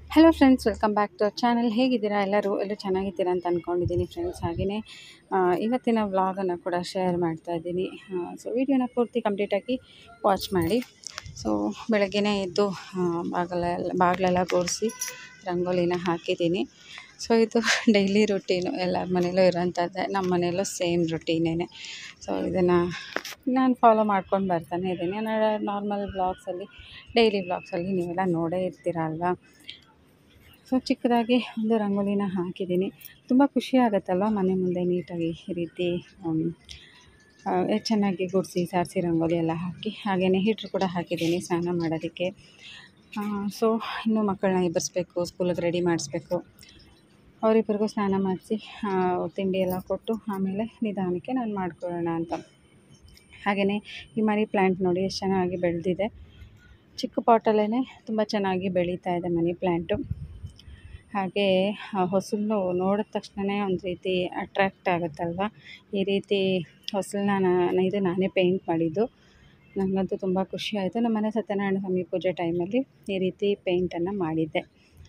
Hello friends, welcome back to our channel. ಹೇಗಿದ್ದೀರಾ? ಎಲ್ಲರೂ ಚೆನ್ನಾಗಿದ್ದೀರಾ ಅಂತ ಅಂದ್ಕೊಂಡಿದ್ದೀನಿ ಫ್ರೆಂಡ್ಸ್. ಹಾಗೆಯೇ ಇವತ್ತಿನ ವ್ಲಾಗನ್ನು ಕೂಡ ಶೇರ್ ಮಾಡ್ತಾ ಇದ್ದೀನಿ. ಸೊ ವಿಡಿಯೋನ ಪೂರ್ತಿ ಕಂಪ್ಲೀಟಾಗಿ ವಾಚ್ ಮಾಡಿ. ಸೊ ಬೆಳಗ್ಗೆನೇ ಎದ್ದು ಬಾಗಿಲೆಲ್ಲ ಗುಡಿಸಿ ರಂಗೋಲಿನ ಹಾಕಿದ್ದೀನಿ. ಸೊ ಇದು ಡೈಲಿ ರುಟೀನು, ಎಲ್ಲರ ಮನೇಲೂ ಇರೋಂಥದ್ದೇ, ನಮ್ಮ ಮನೇಲೂ ಸೇಮ್ ರುಟೀನೇ. ಸೊ ಇದನ್ನು ನಾನು ಫಾಲೋ ಮಾಡ್ಕೊಂಡು ಬರ್ತಾನೆ ಇದ್ದೀನಿ. ನಾನು ನಾರ್ಮಲ್ ವ್ಲಾಗ್ಸಲ್ಲಿ, ಡೈಲಿ ವ್ಲಾಗ್ಸಲ್ಲಿ ನೀವೆಲ್ಲ ನೋಡೇ ಇರ್ತೀರ ಅಲ್ವಾ. ಸೊ ಚಿಕ್ಕದಾಗಿ ಒಂದು ರಂಗೋಲಿನ ಹಾಕಿದ್ದೀನಿ. ತುಂಬ ಖುಷಿ ಆಗುತ್ತಲ್ವ ಮನೆ ಮುಂದೆ ನೀಟಾಗಿ ಈ ರೀತಿ ಚೆನ್ನಾಗಿ ಗುಡಿಸಿ ಸಾರಿಸಿ ರಂಗೋಲಿ ಎಲ್ಲ ಹಾಕಿ. ಹಾಗೆಯೇ ಹೀಟ್ರ್ ಕೂಡ ಹಾಕಿದ್ದೀನಿ ಸ್ನಾನ ಮಾಡೋದಕ್ಕೆ. ಸೊ ಇನ್ನೂ ಮಕ್ಕಳನ್ನ ಎಬ್ಬರಿಸ್ಬೇಕು, ಸ್ಕೂಲಿಗೆ ರೆಡಿ ಮಾಡಿಸ್ಬೇಕು. ಅವರಿಬ್ಬರಿಗೂ ಸ್ನಾನ ಮಾಡಿಸಿ ತಿಂಡಿ ಎಲ್ಲ ಕೊಟ್ಟು ಆಮೇಲೆ ನಿಧಾನಕ್ಕೆ ನಾನು ಮಾಡ್ಕೊಳ್ಳೋಣ ಅಂತ. ಹಾಗೆಯೇ ಈ ಮನಿ ಪ್ಲ್ಯಾಂಟ್ ನೋಡಿ ಎಷ್ಟು ಚೆನ್ನಾಗಿ ಬೆಳೆದಿದೆ. ಚಿಕ್ಕ ಪಾಟಲ್ಲೇ ತುಂಬ ಚೆನ್ನಾಗಿ ಬೆಳೀತಾ ಇದೆ ಮನಿ ಪ್ಲ್ಯಾಂಟು. ಹಾಗೆ ಹೊಸಲು ನೋಡಿದ ತಕ್ಷಣವೇ ಒಂದು ರೀತಿ ಅಟ್ರ್ಯಾಕ್ಟ್ ಆಗುತ್ತಲ್ವ. ಈ ರೀತಿ ಹೊಸಲನ್ನ ನಾನೇ ಪೇಂಟ್ ಮಾಡಿದ್ದು. ನನಗಂತೂ ತುಂಬ ಖುಷಿ ಆಯಿತು. ನಮ್ಮ ಮನೆ ಸತ್ಯನಾರಾಯಣ ಸ್ವಾಮಿ ಪೂಜೆ ಟೈಮಲ್ಲಿ ಈ ರೀತಿ ಪೇಂಟನ್ನು ಮಾಡಿದ್ದೆ.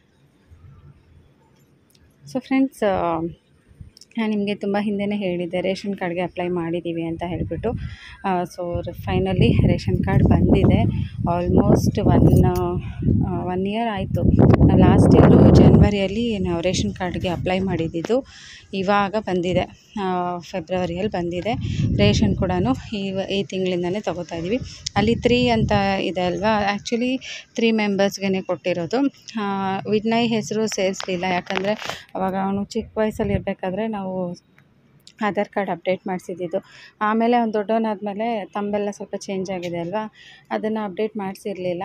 ಸೊ ಫ್ರೆಂಡ್ಸ್, ನಾನು ನಿಮಗೆ ತುಂಬ ಹಿಂದೆಯೇ ಹೇಳಿದ್ದೆ ರೇಷನ್ ಕಾರ್ಡ್ಗೆ ಅಪ್ಲೈ ಮಾಡಿದ್ದೀವಿ ಅಂತ ಹೇಳಿಬಿಟ್ಟು. ಸೊ ಫೈನಲಿ ರೇಷನ್ ಕಾರ್ಡ್ ಬಂದಿದೆ. ಆಲ್ಮೋಸ್ಟ್ ಒನ್ ಇಯರ್ ಆಯಿತು. ನಾವು ಲಾಸ್ಟ್ ಇಯರು ಜನವರಿಯಲ್ಲಿ ನಾವು ರೇಷನ್ ಕಾರ್ಡ್ಗೆ ಅಪ್ಲೈ ಮಾಡಿದ್ದು. ಇವಾಗ ಬಂದಿದೆ, ಫೆಬ್ರವರಿಯಲ್ಲಿ ಬಂದಿದೆ. ರೇಷನ್ ಕೂಡ ಈ ತಿಂಗಳಿಂದಲೇ ತೊಗೋತಾ ಇದ್ದೀವಿ. ಅಲ್ಲಿ 3 ಅಂತ ಇದೆ ಅಲ್ವಾ, ಆ್ಯಕ್ಚುಲಿ 3 ಮೆಂಬರ್ಸ್ಗೆ ಕೊಟ್ಟಿರೋದು. ವಿನಯ್ ಹೆಸರು ಸೇರಿಸಲಿಲ್ಲ, ಯಾಕಂದರೆ ಅವಾಗ ಅವನು ಚಿಕ್ಕ ವಯಸ್ಸಲ್ಲಿ ಇರಬೇಕಾದ್ರೆ ನಾವು ಆಧಾರ್ ಕಾರ್ಡ್ ಅಪ್ಡೇಟ್ ಮಾಡಿಸಿದ್ದು. ಆಮೇಲೆ ಅವ್ನು ದೊಡ್ಡವನಾದಮೇಲೆ ತಂಬೆಲ್ಲ ಸ್ವಲ್ಪ ಚೇಂಜ್ ಆಗಿದೆ ಅಲ್ವಾ, ಅದನ್ನು ಅಪ್ಡೇಟ್ ಮಾಡಿಸಿರಲಿಲ್ಲ.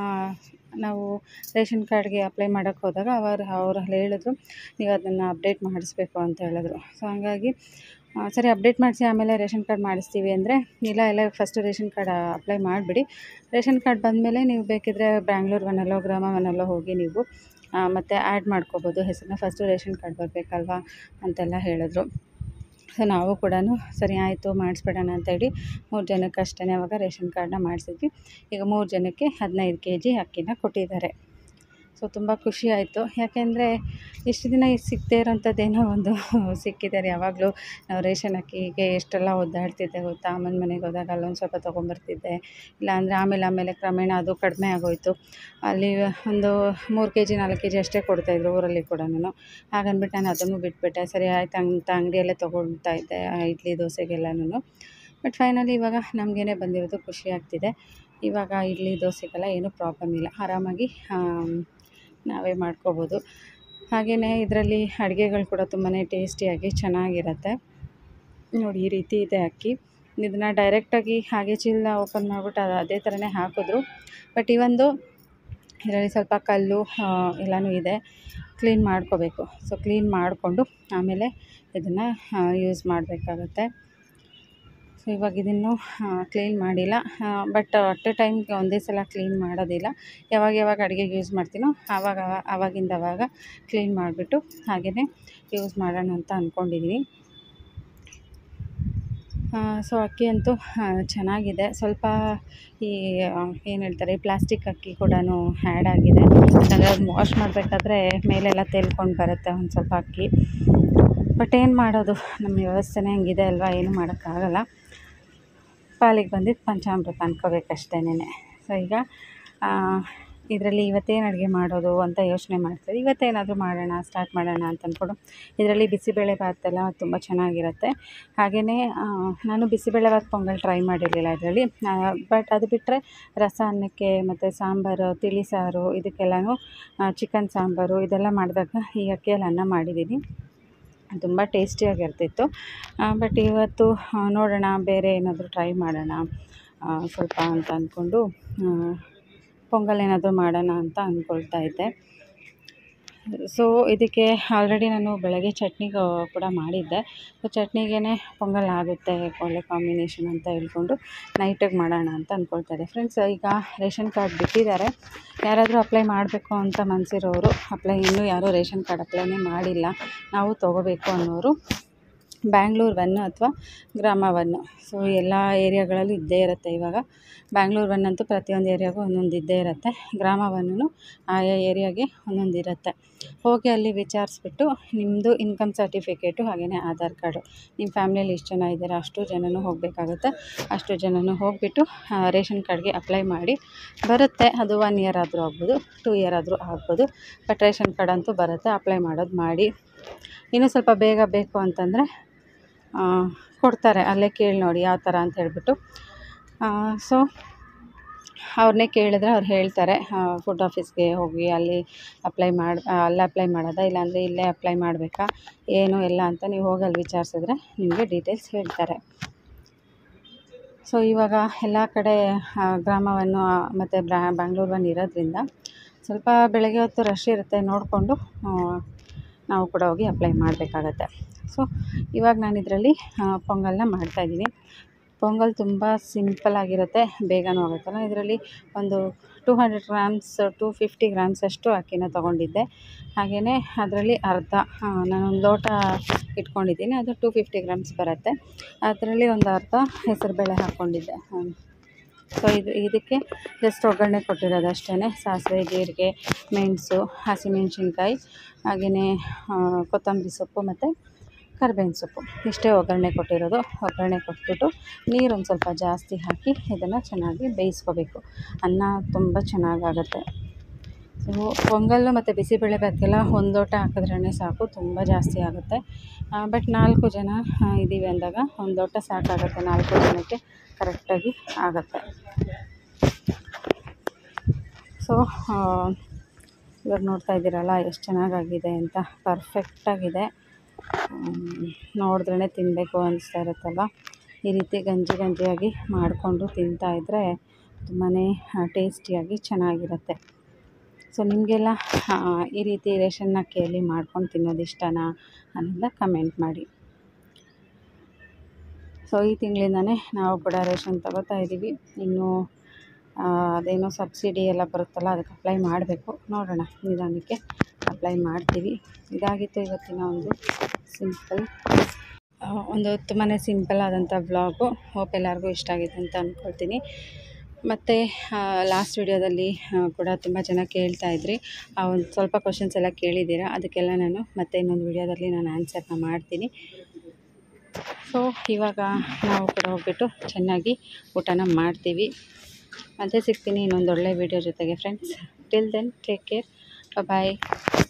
ನಾವು ರೇಷನ್ ಕಾರ್ಡ್ಗೆ ಅಪ್ಲೈ ಮಾಡೋಕ್ಕೆ ಹೋದಾಗ ಅವ್ರು ಹೇಳಿದ್ರು, ನೀವು ಅದನ್ನು ಅಪ್ಡೇಟ್ ಮಾಡಿಸ್ಬೇಕು ಅಂತ ಹೇಳಿದ್ರು. ಸೊ ಹಾಗಾಗಿ ಸರಿ ಅಪ್ಡೇಟ್ ಮಾಡಿಸಿ ಆಮೇಲೆ ರೇಷನ್ ಕಾರ್ಡ್ ಮಾಡಿಸ್ತೀವಿ ಅಂದರೆ, ಇಲ್ಲ ಫಸ್ಟು ರೇಷನ್ ಕಾರ್ಡ್ ಅಪ್ಲೈ ಮಾಡಿಬಿಡಿ. ರೇಷನ್ ಕಾರ್ಡ್ ಬಂದಮೇಲೆ ನೀವು ಬೇಕಿದ್ದರೆ ಬ್ಯಾಂಗ್ಳೂರು ಒನ್ನಲ್ಲೋ ಗ್ರಾಮ ಒನ್ನಲ್ಲೋ ಹೋಗಿ ನೀವು ಮತ್ತು ಆ್ಯಡ್ ಮಾಡ್ಕೋಬೋದು ಹೆಸರನ್ನ. ಫಸ್ಟು ರೇಷನ್ ಕಾರ್ಡ್ ಬರಬೇಕಲ್ವ ಅಂತೆಲ್ಲ ಹೇಳಿದ್ರು. ಸೊ ನಾವು ಕೂಡ ಸರಿ ಆಯಿತು ಮಾಡಿಸ್ಬಿಡೋಣ ಅಂತೇಳಿ 3 ಜನಕ್ಕೆ ಅಷ್ಟೇ ಅವಾಗ ರೇಷನ್ ಕಾರ್ಡನ್ನ ಮಾಡಿಸಿದ್ವಿ. ಈಗ 3 ಜನಕ್ಕೆ 15 kg ಅಕ್ಕಿನ ಕೊಟ್ಟಿದ್ದಾರೆ. ಸೊ ತುಂಬ ಖುಷಿ ಆಯಿತು. ಯಾಕೆಂದರೆ ಇಷ್ಟು ದಿನ ಸಿಗದೇ ಇರೋಂಥದ್ದೇನೋ ಒಂದು ಸಿಕ್ಕಿದೆ. ಯಾವಾಗಲೂ ನಾವು ರೇಷನ್ ಅಕ್ಕಿಗೆ ಎಷ್ಟೆಲ್ಲ ಒದ್ದಾಡ್ತಿದ್ದೆ ಗೊತ್ತಾ. ಅಮ್ಮನ ಮನೆಗೆ ಹೋದಾಗ ಅಲ್ಲೊಂದು ಸ್ವಲ್ಪ ತೊಗೊಂಬರ್ತಿದ್ದೆ, ಇಲ್ಲಾಂದರೆ ಆಮೇಲೆ ಕ್ರಮೇಣ ಅದು ಕಡಿಮೆ ಆಗೋಯಿತು. ಅಲ್ಲಿ ಒಂದು 3 kg 4 kg ಅಷ್ಟೇ ಕೊಡ್ತಾಯಿದ್ರು ಊರಲ್ಲಿ ಕೂಡ. ಹಾಗಂದ್ಬಿಟ್ಟು ನಾನು ಅದನ್ನು ಬಿಟ್ಬಿಟ್ಟೆ. ಸರಿ ಆಯ್ತು ಅಂತ ಅಂಗಡಿಯಲ್ಲೇ ತೊಗೊಳ್ತಾ ಇದ್ದೆ ಇಡ್ಲಿ ದೋಸೆಗೆಲ್ಲನೂ. ಬಟ್ ಫೈನಲಿ ಇವಾಗ ನಮಗೇನೆ ಬಂದಿರೋದು ಖುಷಿ ಆಗ್ತಿದೆ. ಇವಾಗ ಇಡ್ಲಿ ದೋಸೆಗೆಲ್ಲ ಏನೂ ಪ್ರಾಬ್ಲಮ್ ಇಲ್ಲ, ಆರಾಮಾಗಿ ನಾವೇ ಮಾಡ್ಕೋಬೋದು. ಹಾಗೆಯೇ ಇದರಲ್ಲಿ ಅಡುಗೆಗಳು ಕೂಡ ತುಂಬಾ ಟೇಸ್ಟಿಯಾಗಿ ಚೆನ್ನಾಗಿರುತ್ತೆ. ನೋಡಿ ಈ ರೀತಿ ಇದೆ ಅಕ್ಕಿ. ಇದನ್ನು ಡೈರೆಕ್ಟಾಗಿ ಹಾಗೆ ಚೀಲ ಓಪನ್ ಮಾಡಿಬಿಟ್ಟು ಅದೇ ಥರನೇ ಹಾಕಿದ್ರು. ಬಟ್ ಈ ಒಂದು ಇದರಲ್ಲಿ ಸ್ವಲ್ಪ ಕಲ್ಲು ಎಲ್ಲನೂ ಇದೆ, ಕ್ಲೀನ್ ಮಾಡ್ಕೋಬೇಕು. ಸೊ ಕ್ಲೀನ್ ಮಾಡಿಕೊಂಡು ಆಮೇಲೆ ಇದನ್ನು ಯೂಸ್ ಮಾಡಬೇಕಾಗತ್ತೆ. ಸೊ ಇವಾಗ ಇದನ್ನು ಕ್ಲೀನ್ ಮಾಡಿಲ್ಲ. ಬಟ್ ಅಟ್ ಎ ಟೈಮ್ಗೆ ಒಂದೇ ಸಲ ಕ್ಲೀನ್ ಮಾಡೋದಿಲ್ಲ. ಯಾವಾಗ ಅಡುಗೆಗೆ ಯೂಸ್ ಮಾಡ್ತೀನೋ ಆವಾಗಿಂದವಾಗ ಕ್ಲೀನ್ ಮಾಡಿಬಿಟ್ಟು ಹಾಗೆಯೇ ಯೂಸ್ ಮಾಡೋಣ ಅಂತ ಅಂದ್ಕೊಂಡಿದ್ದೀನಿ. ಸೊ ಅಕ್ಕಿ ಅಂತೂ ಚೆನ್ನಾಗಿದೆ. ಸ್ವಲ್ಪ ಏನು ಹೇಳ್ತಾರೆ, ಪ್ಲಾಸ್ಟಿಕ್ ಅಕ್ಕಿ ಕೂಡ ಆ್ಯಡ್ ಆಗಿದೆ. ಯಾಕಂದರೆ ಅದನ್ನ ವಾಶ್ ಮಾಡಬೇಕಾದ್ರೆ ಮೇಲೆಲ್ಲ ತೇಲ್ಕೊಂಡು ಬರುತ್ತೆ ಒಂದು ಸ್ವಲ್ಪ ಅಕ್ಕಿ. ಬಟ್ ಏನು ಮಾಡೋದು, ನಮ್ಮ ವ್ಯವಸ್ಥೆನೇ ಹಂಗಿದೆ ಅಲ್ವಾ, ಏನು ಮಾಡೋಕ್ಕಾಗಲ್ಲ. ಪಾಲಿಗೆ ಬಂದಿದ್ದು ಪಂಚಾಮೃತ ಅನ್ಕೋಬೇಕಷ್ಟೇನೆ. ಸೊ ಈಗ ಇದರಲ್ಲಿ ಇವತ್ತೇನು ಅಡುಗೆ ಮಾಡೋದು ಅಂತ ಯೋಚನೆ ಮಾಡ್ತೀವಿ. ಇವತ್ತೇನಾದರೂ ಸ್ಟಾರ್ಟ್ ಮಾಡೋಣ ಅಂತ ಅಂದ್ಕೊಂಡು. ಇದರಲ್ಲಿ ಬಿಸಿಬೇಳೆ ಭಾತೆಲ್ಲ ತುಂಬ ಚೆನ್ನಾಗಿರುತ್ತೆ. ಹಾಗೆಯೇ ನಾನು ಬಿಸಿಬೇಳೆ ಭಾತ್ ಪೊಂಗಲ್ ಟ್ರೈ ಮಾಡಿರಲಿಲ್ಲ ಇದರಲ್ಲಿ. ಬಟ್ ಅದು ಬಿಟ್ಟರೆ ರಸ ಅನ್ನಕ್ಕೆ ಮತ್ತು ಸಾಂಬಾರು, ತಿಳಿ ಸಾರು, ಇದಕ್ಕೆಲ್ಲನೂ ಚಿಕನ್ ಸಾಂಬಾರು ಇದೆಲ್ಲ ಮಾಡಿದಾಗ ಈ ಅಕ್ಕಿಯಲ್ಲಿ ಅನ್ನ ಮಾಡಿದ್ದೀನಿ. ತುಂಬ ಟೇಸ್ಟಿಯಾಗಿರ್ತಿತ್ತು. ಬಟ್ ಇವತ್ತು ನೋಡೋಣ, ಬೇರೆ ಏನಾದರೂ ಟ್ರೈ ಮಾಡೋಣ ಸ್ವಲ್ಪ ಅಂತ ಅಂದ್ಕೊಂಡು ಪೊಂಗಲ್ ಏನಾದರೂ ಮಾಡೋಣ ಅಂತ ಅಂದ್ಕೊಳ್ತಾ ಇದ್ದೆ. ಸೊ ಇದಕ್ಕೆ ಆಲ್ರೆಡಿ ನಾನು ಬೆಳಗ್ಗೆ ಚಟ್ನಿ ಕೂಡ ಮಾಡಿದ್ದೆ. ಸೊ ಚಟ್ನಿಗೇ ಪೊಂಗಲ್ ಆಗುತ್ತೆ, ಒಳ್ಳೆ ಕಾಂಬಿನೇಷನ್ ಅಂತ ಹೇಳ್ಕೊಂಡು ನೈಟಿಗೆ ಮಾಡೋಣ ಅಂತ ಅಂದ್ಕೊಳ್ತಾ ಇದ್ದೆ. ಫ್ರೆಂಡ್ಸ್, ಈಗ ರೇಷನ್ ಕಾರ್ಡ್ ಬಿಟ್ಟಿದ್ದಾರೆ. ಯಾರಾದರೂ ಅಪ್ಲೈ ಮಾಡಬೇಕು ಅಂತ ಮನಸ್ಸಿರೋರು ಇನ್ನೂ ಯಾರೂ ರೇಷನ್ ಕಾರ್ಡ್ ಅಪ್ಲೈನೇ ಮಾಡಿಲ್ಲ, ನಾವು ತೊಗೋಬೇಕು ಅನ್ನೋರು ಬ್ಯಾಂಗ್ಳೂರ್ 1 ಅಥವಾ ಗ್ರಾಮ 1. ಸೊ ಎಲ್ಲ ಏರಿಯಾಗಳಲ್ಲೂ ಇದ್ದೇ ಇರುತ್ತೆ. ಇವಾಗ ಬ್ಯಾಂಗ್ಳೂರ್ 1 ಅಂತೂ ಪ್ರತಿಯೊಂದು ಏರಿಯಾಗೂ ಒಂದೊಂದು ಇದ್ದೇ ಇರುತ್ತೆ. ಗ್ರಾಮ 1 ಆಯಾ ಏರಿಯಾಗೆ ಒಂದೊಂದು ಇರುತ್ತೆ. ಹೋಗಿ ಅಲ್ಲಿ ವಿಚಾರಿಸ್ಬಿಟ್ಟು ನಿಮ್ಮದು ಇನ್ಕಮ್ ಸರ್ಟಿಫಿಕೇಟು ಹಾಗೆಯೇ ಆಧಾರ್ ಕಾರ್ಡು, ನಿಮ್ಮ ಫ್ಯಾಮ್ಲಿಯಲ್ಲಿ ಎಷ್ಟು ಜನ ಇದ್ದಾರೆ ಅಷ್ಟು ಜನನೂ ಹೋಗಬೇಕಾಗುತ್ತೆ. ಅಷ್ಟು ಜನನೂ ಹೋಗಿಬಿಟ್ಟು ರೇಷನ್ ಕಾರ್ಡ್ಗೆ ಅಪ್ಲೈ ಮಾಡಿ ಬರುತ್ತೆ. ಅದು 1 ಇಯರ್ ಆದರೂ ಆಗ್ಬೋದು, 2 ಇಯರ್ ಆದರೂ ಆಗ್ಬೋದು. ಬಟ್ ರೇಷನ್ ಕಾರ್ಡ್ ಅಂತೂ ಬರುತ್ತೆ. ಅಪ್ಲೈ ಮಾಡೋದು ಮಾಡಿ. ಇನ್ನೂ ಸ್ವಲ್ಪ ಬೇಗ ಬೇಕು ಅಂತಂದರೆ ಕೊಡ್ತಾರೆ. ಅಲ್ಲೇ ಕೇಳಿ ನೋಡಿ ಯಾವ ಥರ ಅಂತ ಹೇಳ್ಬಿಟ್ಟು. ಸೊ ಅವ್ರನ್ನೇ ಕೇಳಿದ್ರೆ ಅವ್ರು ಹೇಳ್ತಾರೆ. ಫುಡ್ ಆಫೀಸ್ಗೆ ಹೋಗಿ ಅಲ್ಲಿ ಅಪ್ಲೈ ಮಾಡೋದಾ, ಇಲ್ಲಾಂದರೆ ಇಲ್ಲೇ ಅಪ್ಲೈ ಮಾಡಬೇಕಾ ಏನು ಎಲ್ಲ ಅಂತ ನೀವು ಹೋಗಿ ಅಲ್ಲಿ ವಿಚಾರಿಸಿದ್ರೆ ನಿಮಗೆ ಡೀಟೇಲ್ಸ್ ಹೇಳ್ತಾರೆ. ಸೊ ಇವಾಗ ಎಲ್ಲ ಕಡೆ ಗ್ರಾಮ 1 ಮತ್ತು ಬ್ಯಾಂಗ್ಳೂರ್ 1 ಇರೋದ್ರಿಂದ ಸ್ವಲ್ಪ ಬೆಳಗ್ಗೆ ಹೊತ್ತು ರಶ್ ಇರುತ್ತೆ. ನೋಡಿಕೊಂಡು ನಾವು ಕೂಡ ಹೋಗಿ ಅಪ್ಲೈ ಮಾಡಬೇಕಾಗತ್ತೆ. ಸೊ ಇವಾಗ ನಾನು ಇದರಲ್ಲಿ ಪೊಂಗಲ್ನ ಮಾಡ್ತಾಯಿದ್ದೀನಿ. ಪೊಂಗಲ್ ತುಂಬ ಸಿಂಪಲ್ಲಾಗಿರುತ್ತೆ, ಬೇಗನೂ ಆಗುತ್ತೆ. ನಾನು ಇದರಲ್ಲಿ ಒಂದು 200 ಗ್ರಾಮ್ಸ್ 250 ಗ್ರಾಮ್ಸ್ ಅಷ್ಟು ಅಕ್ಕಿನ ತೊಗೊಂಡಿದ್ದೆ. ಹಾಗೆಯೇ ಅದರಲ್ಲಿ ಅರ್ಧ ನಾನೊಂದು ಲೋಟ ಇಟ್ಕೊಂಡಿದ್ದೀನಿ, ಅದು 250 ಗ್ರಾಮ್ಸ್ ಬರುತ್ತೆ. ಅದರಲ್ಲಿ ಒಂದು ಅರ್ಧ ಹೆಸರುಬೇಳೆ ಹಾಕ್ಕೊಂಡಿದ್ದೆ. ಸೊ ಇದಕ್ಕೆ ಜಸ್ಟ್ ಒಗ್ಗರಣೆ ಕೊಟ್ಟಿರೋದು ಅಷ್ಟೇ. ಸಾಸಿವೆ, ಜೀರಿಗೆ, ಮೆಣಸು, ಹಸಿಮೆಣ್ಸಿನ್ಕಾಯಿ, ಹಾಗೆಯೇ ಕೊತ್ತಂಬರಿ ಸೊಪ್ಪು ಮತ್ತು ಕರಿಬೇವಿನ ಸೊಪ್ಪು ಇಷ್ಟೇ ಒಗ್ಗರಣೆ ಕೊಟ್ಟಿರೋದು. ಒಗ್ಗರಣೆ ಕೊಟ್ಬಿಟ್ಟು ನೀರೊಂದು ಸ್ವಲ್ಪ ಜಾಸ್ತಿ ಹಾಕಿ ಇದನ್ನು ಚೆನ್ನಾಗಿ ಬೇಯಿಸ್ಕೋಬೇಕು. ಅನ್ನ ತುಂಬ ಚೆನ್ನಾಗಾಗುತ್ತೆ. ಸೊ ಪೊಂಗಲ್ಲು ಮತ್ತು ಬಿಸಿಬೇಳೆಭಾತ್ಗೆಲ್ಲ ಒಂದು ಲೋಟ ಹಾಕಿದ್ರೇ ಸಾಕು, ತುಂಬ ಜಾಸ್ತಿ ಆಗುತ್ತೆ. ಬಟ್ 4 ಜನ ಇದ್ದೀವಿ ಅಂದಾಗ ಒಂದು ಲೋಟ ಸಾಕಾಗುತ್ತೆ. 4 ಜನಕ್ಕೆ ಕರೆಕ್ಟಾಗಿ ಆಗುತ್ತೆ. ಸೊ ಇವಾಗ ನೋಡ್ತಾ ಇದ್ದೀರಲ್ಲ ಎಷ್ಟು ಚೆನ್ನಾಗಾಗಿದೆ ಅಂತ. ಪರ್ಫೆಕ್ಟಾಗಿದೆ. ನೋಡಿದ್ರೇ ತಿನ್ನಬೇಕು ಅನಿಸ್ತಾ ಇರುತ್ತಲ್ವ. ಈ ರೀತಿ ಗಂಜಿಯಾಗಿ ಮಾಡಿಕೊಂಡು ತಿಂತಾಯಿದ್ರೆ ತುಂಬಾ ಟೇಸ್ಟಿಯಾಗಿ ಚೆನ್ನಾಗಿರುತ್ತೆ. ಸೊ ನಿಮಗೆಲ್ಲ ಈ ರೀತಿ ರೇಷನ್ ಅಕ್ಕಿಯಲ್ಲಿ ಮಾಡ್ಕೊಂಡು ತಿನ್ನೋದು ಇಷ್ಟನಾ ಅನ್ನೋದನ್ನ ಕಮೆಂಟ್ ಮಾಡಿ. ಸೊ ಈ ತಿಂಗಳಿಂದನೇ ನಾವು ಕೂಡ ರೇಷನ್ ತಗೋತಾ ಇದ್ದೀವಿ. ಇನ್ನೂ ಅದೇನೋ ಸಬ್ಸಿಡಿ ಎಲ್ಲ ಬರುತ್ತಲ್ಲ, ಅದಕ್ಕೆ ಅಪ್ಲೈ ಮಾಡಬೇಕು. ನೋಡೋಣ, ನಿಧಾನಕ್ಕೆ ಅಪ್ಲೈ ಮಾಡ್ತೀವಿ. ಇದಾಗಿತ್ತು ಇವತ್ತಿನ ಒಂದು ತುಂಬಾ ಸಿಂಪಲ್ ಆದಂಥ ವ್ಲಾಗು. ಹೋಪ್ ಎಲ್ಲರಿಗೂ ಇಷ್ಟ ಆಗಿದೆ ಅಂತ ಅಂದ್ಕೊಳ್ತೀನಿ. ಮತ್ತು ಲಾಸ್ಟ್ ವಿಡಿಯೋದಲ್ಲಿ ಕೂಡ ತುಂಬ ಜನ ಕೇಳ್ತಾಯಿದ್ರಿ. ಒಂದು ಸ್ವಲ್ಪ ಕ್ವಶನ್ಸ್ ಎಲ್ಲ ಕೇಳಿದ್ದೀರಾ. ಅದಕ್ಕೆಲ್ಲ ನಾನು ಮತ್ತೆ ಇನ್ನೊಂದು ವಿಡಿಯೋದಲ್ಲಿ ನಾನು ಆನ್ಸರ್ನ ಮಾಡ್ತೀನಿ. ಸೊ ಇವಾಗ ನಾವು ಕೂಡ ಹೋಗ್ಬಿಟ್ಟು ಚೆನ್ನಾಗಿ ಊಟನ ಮಾಡ್ತೀವಿ. ಮತ್ತೆ ಸಿಗ್ತೀನಿ ಇನ್ನೊಂದು ಒಳ್ಳೆ ವಿಡಿಯೋ ಜೊತೆಗೆ friends. Till then take care, ಬಾಯ್.